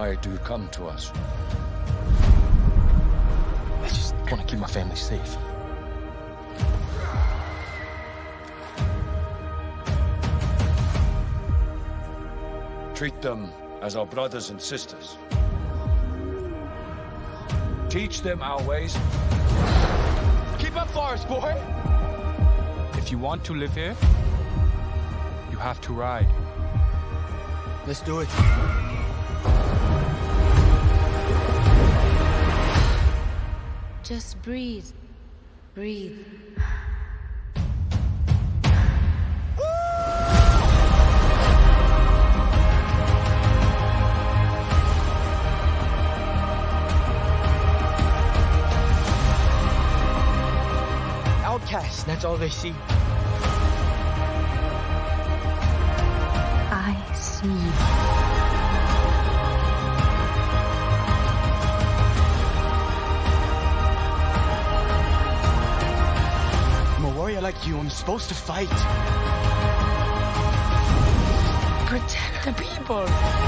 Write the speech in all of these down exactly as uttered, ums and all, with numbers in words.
Why do you come to us? I just want to keep my family safe. Treat them as our brothers and sisters. Teach them our ways. Keep up for us, boy! If you want to live here, you have to ride. Let's do it. Just breathe. Breathe. Outcasts, that's all they see. I see you. I'm a warrior like you. I'm supposed to fight. Protect the people.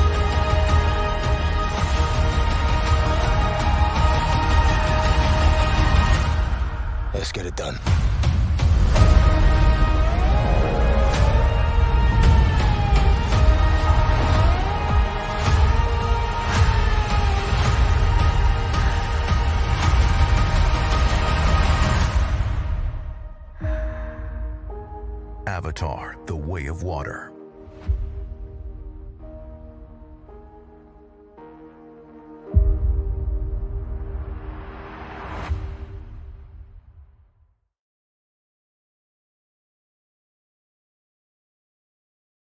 Let's get it done. Avatar: The Way of Water.